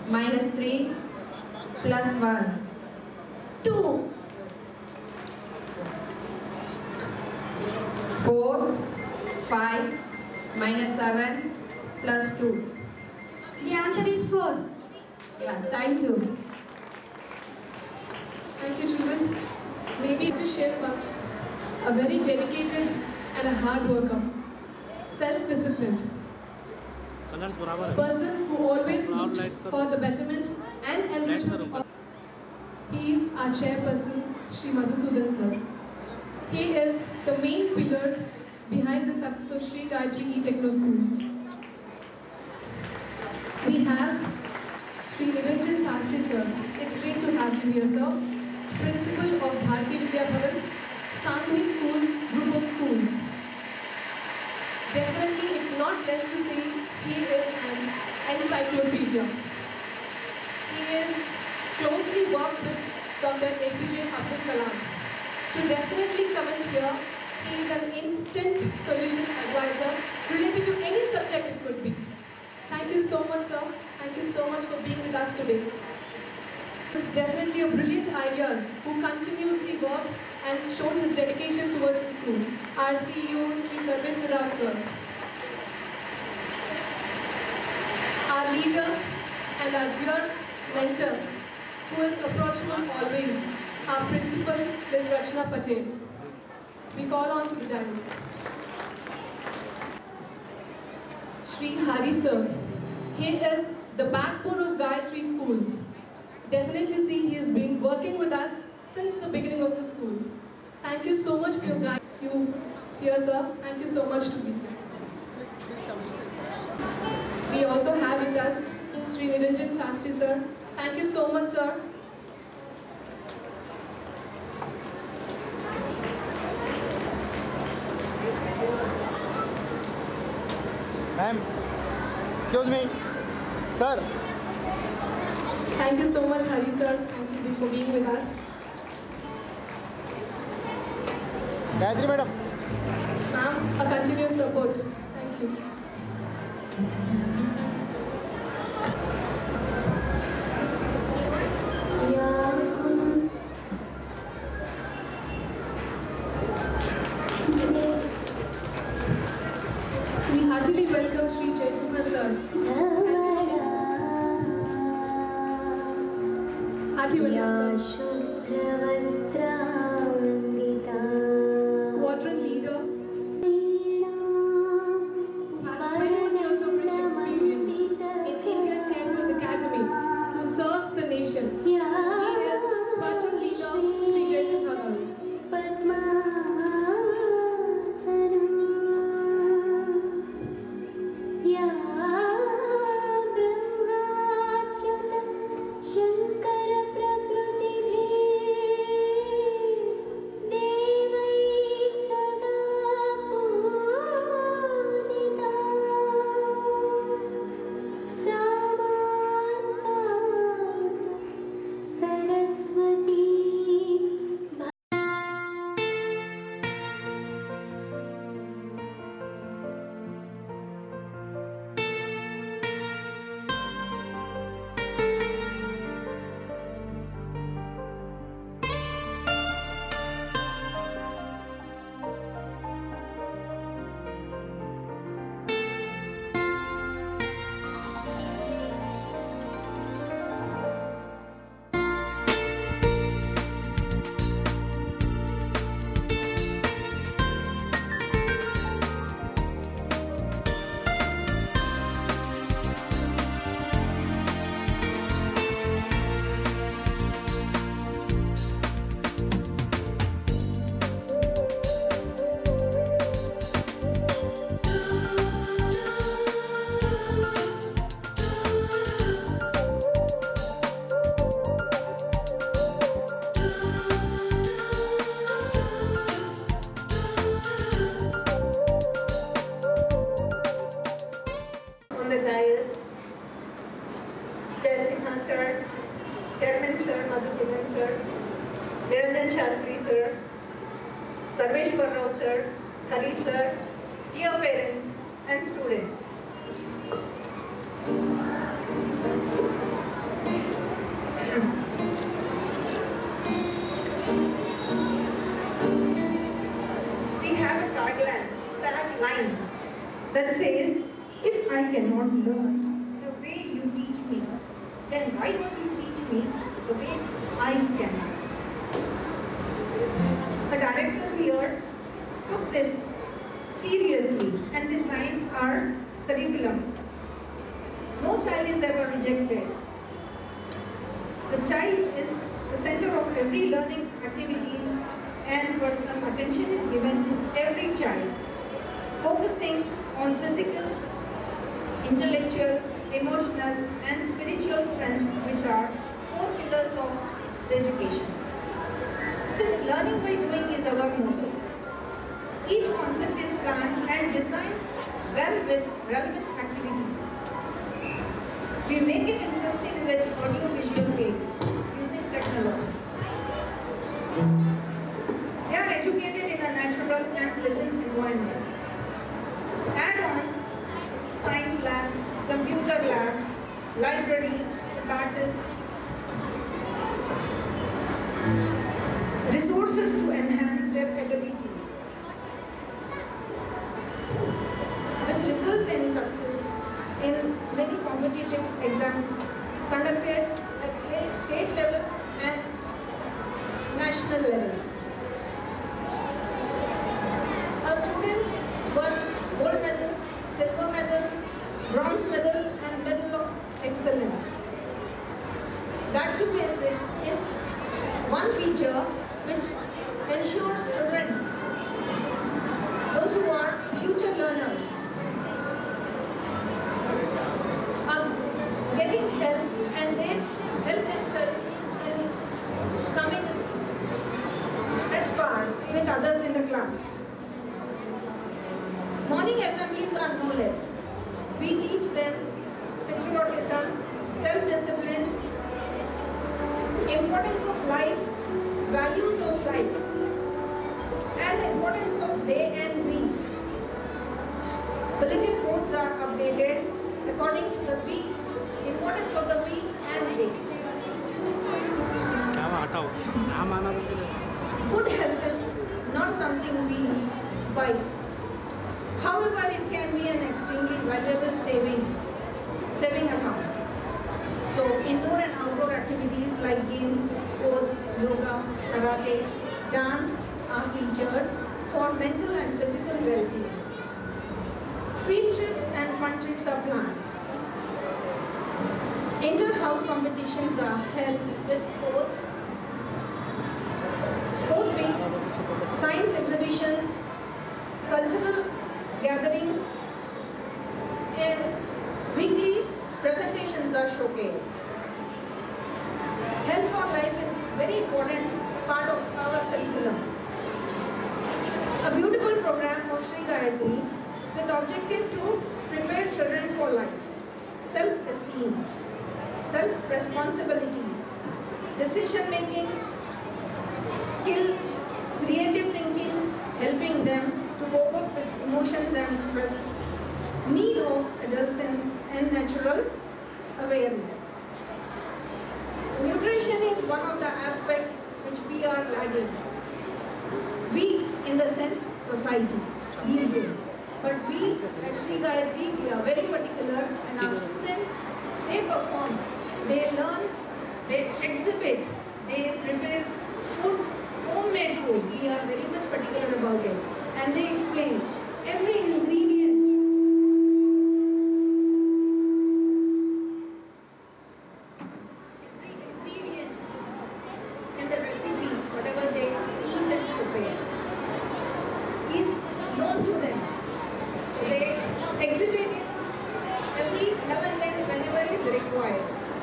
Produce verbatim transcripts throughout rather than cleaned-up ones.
minus three plus one. two. four, five minus seven plus two. The answer is four. Yeah, thank you. Thank you, children. Maybe to share about a very dedicated and a hard worker, self-disciplined, a person who always looked for the betterment and enrichment of. He is our chairperson, Shri Madhusudan sir. He is the main pillar behind the success of Shri Gayatri E Techno Schools. We have Shri Niranjan Sastri sir. It's great to have you here, sir. Principal of Bharati Vidya Bhavan, Sangvi School, Group of Schools. Definitely, it's not less to say he is an encyclopedia. He is closely worked with Doctor A P J Abdul Kalam. To definitely comment here, he is an instant solution advisor related to any subject it could be. Thank you so much, sir. Thank you so much for being with us today. It's definitely a brilliant ideas who continuously worked and showed his dedication towards the school. Our C E O, Sri Sarveshwar Rao sir. Our leader and our dear mentor, who is approachable always, our principal, Miz Rachna Patel. We call on to the dais. Shri Hari sir. He is the backbone of Gayatri schools. Definitely see he has been working with us since the beginning of the school. Thank you so much for your guide. You here, sir. Thank you so much to be here. We also have with us Shri Niranjan Sastri sir. Thank you so much, sir. Ma'am, excuse me, sir. Thank you so much, Hari sir. Thank you for being with us. Gayatri madam. Ma'am, a continuous support. Thank you. We heartily welcome Shri Jaisimha sir. Hearty welcome sir. Squadron leader who has twenty-one years of rich experience in Indian Air Force Academy, who served the nation. He is squadron leader Shri Jaisimha sir. On the dais, Jaisimha sir, Chairman sir, Madhusudan sir, Niranjan Shastri sir, Sarveshwar Rao sir, Hari sir, dear parents and students. cannot learn the way you teach me, then why don't you teach me the way I can? The directors here took this seriously and designed our curriculum. No child is ever rejected. The child is the center of every learning activities, and personal attention is given to every child, focusing on physical, intellectual, emotional, and spiritual strength, which are four pillars of the education. Since learning by doing is our motto, each concept is planned and designed well with relevant activities. We make it interesting with audio-visual aids using technology. They are educated in a natural and pleasant environment. Add on science lab, computer lab, library, abatis, resources to enhance their abilities, which results in success in many competitive exams conducted at state state level and national level. Our students won gold medal, silver medals, bronze medals, and medal of excellence. Back to basics is one feature which ensures children, those who are future learners, are getting help, and they help themselves in coming at par with others in the class. Morning assemblies are no less. We teach them patriotism, self-discipline, importance of life, values of life, and the importance of they and we. Bulletin boards are updated according to the week, importance of the week and day. Good health is not something we buy. However, it can be an extremely valuable saving, saving account. So, indoor and outdoor activities like games, sports, yoga, karate, dance are featured for mental and physical well-being. Field trips and fun trips are planned. Inter-house competitions are held with sports, sport week, science exhibitions, cultural gatherings, and weekly presentations are showcased. Health for life is very important part of our curriculum. A beautiful program of Sri Gayatri with objective to prepare children for life, self-esteem, self-responsibility, decision-making, skill, creative thinking, helping them to cope up with emotions and stress, need of adolescence, and natural awareness. Nutrition is one of the aspects which we are lagging. We, in the sense, society, these days. But we at Sri Gayatri, we are very particular, and our students, they perform, they learn, they exhibit, they prepare food, homemade food. We are very much particular about it. And they explain every ingredient. Every ingredient in the recipe, whatever they eat and prepare, is known to them. So they exhibit it every now and then whenever is required.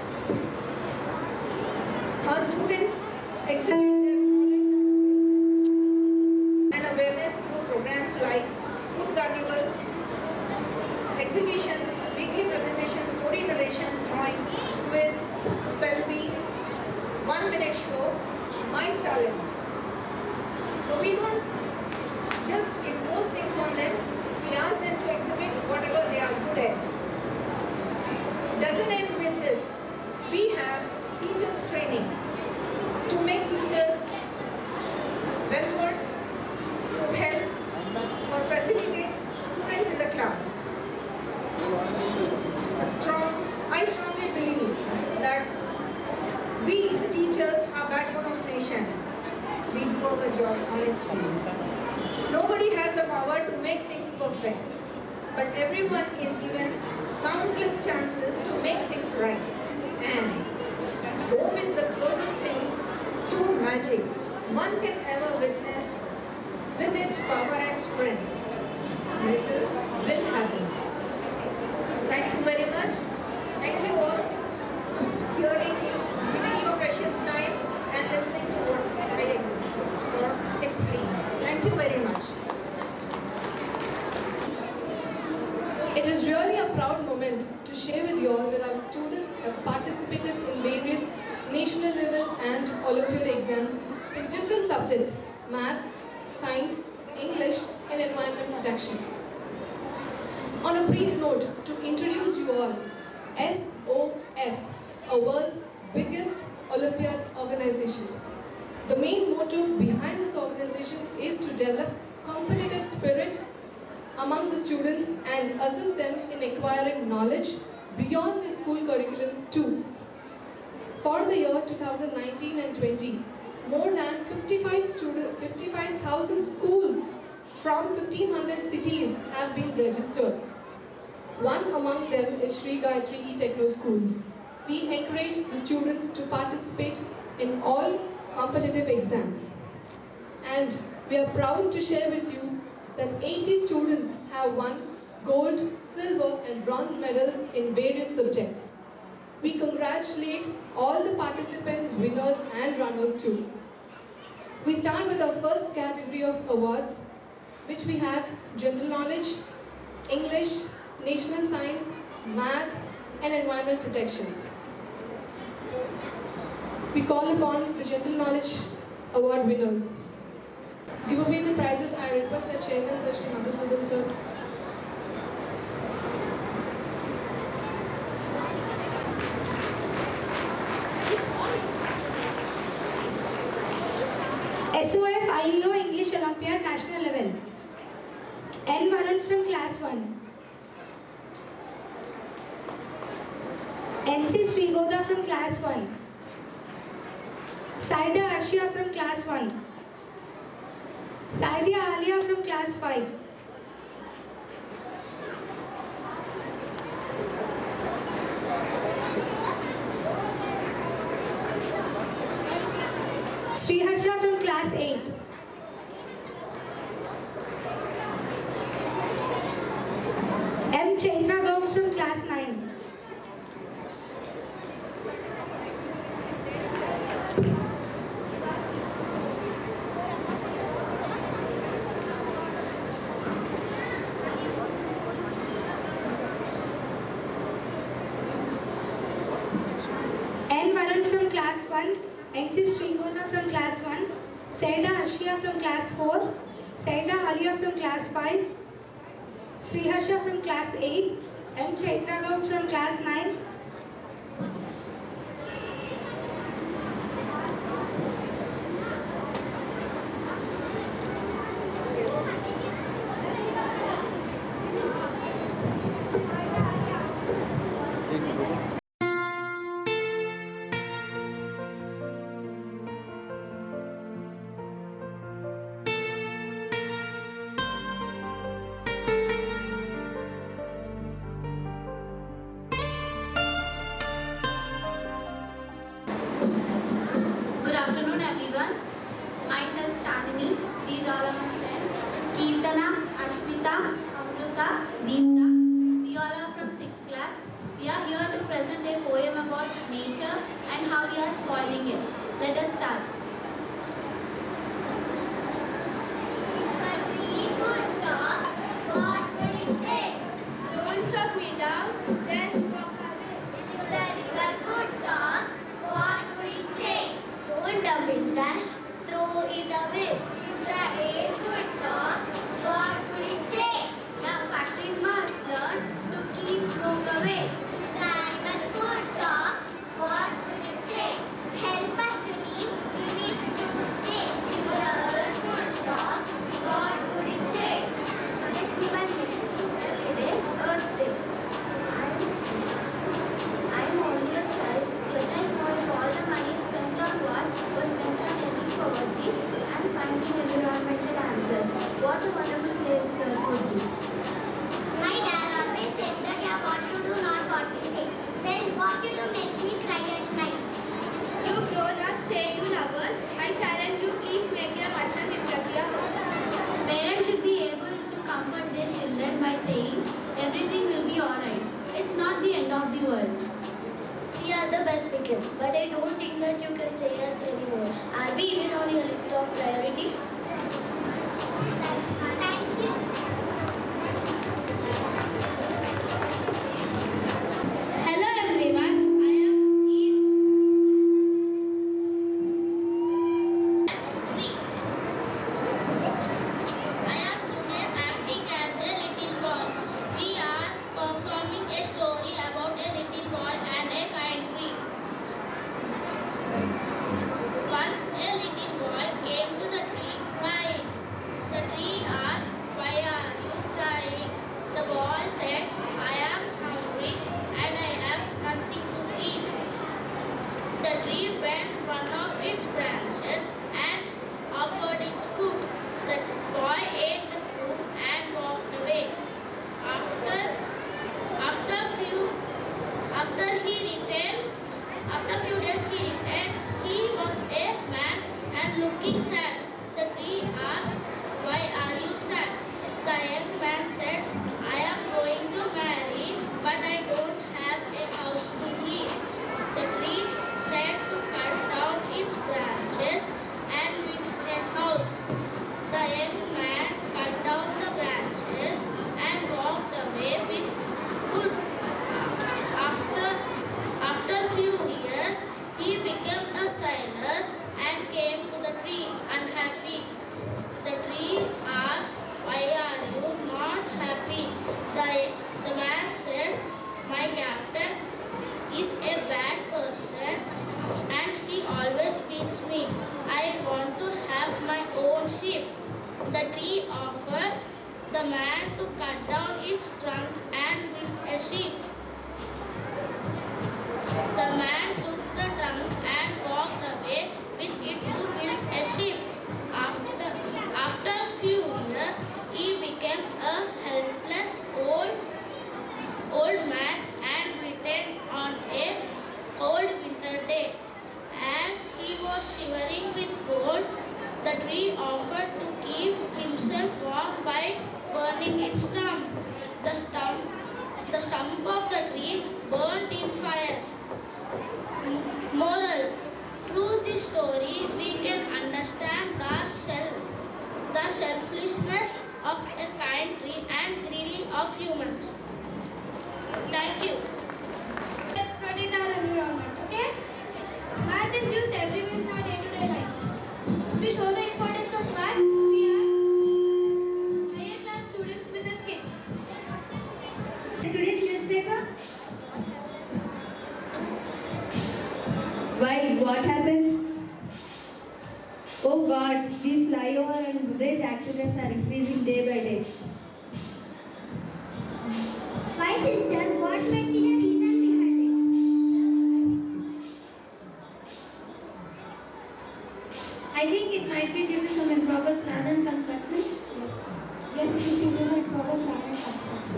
Our students exhibit their knowledge and awareness through programs like food carnival, exhibitions, weekly presentations, story narration, drawing, quiz, spell bee, one minute show, my talent. So we don't just impose things on them, we ask them to exhibit whatever they are good at. Doesn't end with this. We have teachers training to make teachers well versed to help or facilitate students in the class. our job honestly. Nobody has the power to make things perfect, but everyone is given countless chances to make things right. And home is the closest thing to magic one can ever witness. With its power and strength, miracles will happen. Thank you very much. Thank you all for hearing, giving your precious time and listening to what I explain or explain. Thank you very much. It is really a proud moment to share with you all that our students have participated in various national level and Olympiad exams in different subjects, maths, science, English and environment protection. On a brief note, to introduce you all, S O F, a world's biggest Olympiad organization. The main motto behind this organization is to develop competitive spirit among the students and assist them in acquiring knowledge beyond the school curriculum too. For the year two thousand nineteen and twenty, more than fifty-five student, fifty-five thousand schools from fifteen hundred cities have been registered. One among them is Sri Gayatri E Techno Schools. We encourage the students to participate in all competitive exams. And we are proud to share with you that eighty students have won gold, silver and bronze medals in various subjects. We congratulate all the participants, winners and runners too. We start with our first category of awards, which we have general knowledge, English, national science, math and environment protection. We call upon the general knowledge award winners. Give away the prizes. I request our chairman, Sir Shri Madhusudan sir. S O F I E O English Olympiad National Level. N Varun from Class one. N C Srigoda from Class one. Saida Arshia from Class one. Saidia Alia from Class five. Sriharsha from Class eight. M. Chaitra Gaur from Class nine. N. Varun from Class one. N C Srigoda from Class one. Saida Arshia from Class four. Saida Alia from Class five. Sriharsha from Class eight. M. Chaitra Gaur from Class nine. Good afternoon everyone. Myself Chandini. These are my friends. Kirtana, Ashmita, Amruta, Deepta. We all are from sixth class. We are here to present a poem about nature and how we are spoiling it. Let us start. If a tree could talk, what would it say? Don't chuck me down, just walk away. If the river could talk, what would it say? Don't dump in trash, throw it away. If the air could talk, what would it say? Now factories must learn to keep smoke away. If the animals could talk, what would it say? Help us to live, give world. We are the best we can, but I don't think that you can say us anymore. Are we even on your list of priorities? Thank you. Hello everyone, I am in class three. I am today acting as a little boy. We are performing a story about a little boy and a kind tree. Once a little boy came to the tree crying. The tree asked, "Why are you crying?" The boy said, "I am hungry and I have nothing to eat." The tree bent one of its branches and offered its fruit. The boy ate the fruit and walked away. After, after few, after he returned, after few days he returned. He was a man and looking sad. The tree asked, "Why are you sad?" The young man said, "I am going to marry, but I don't have a house to live." The tree said to cut down its branches and build a house. The young man cut down the branches and walked away with wood. After, after few years, he became a sailor and came to the tree unhappy. The tree asked, "Why are you not happy?" The, the man said, "My captain is a bad person and he always beats me. I want to have my own ship." The tree offered the man to cut down its trunk and build a ship. The man took the trunk and walked away with it to build a ship. After, after a few years, he became a helpless old, old man and returned on a cold winter day. As he was shivering with cold, the tree offered to keep himself warm by burning its stump. The stump, the stump of the tree burned in fire. Moral: through this story, we can understand the self, the selflessness of a kind tree and greedy of humans. Thank you. Let's protect our environment, okay? Math is used everywhere in our day-to-day life. To show the importance of math, we have higher class students with a skit. Today's newspaper. Why? What happened? Oh God, these flyover and bridge accidents are increasing day by day. Why, sister? What might be the reason behind it? I think it might be due to some improper plan and construction. Yes, it is due to the improper plan and construction.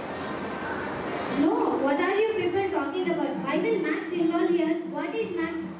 No, what are you people talking about? Why will Max involve here? What is Max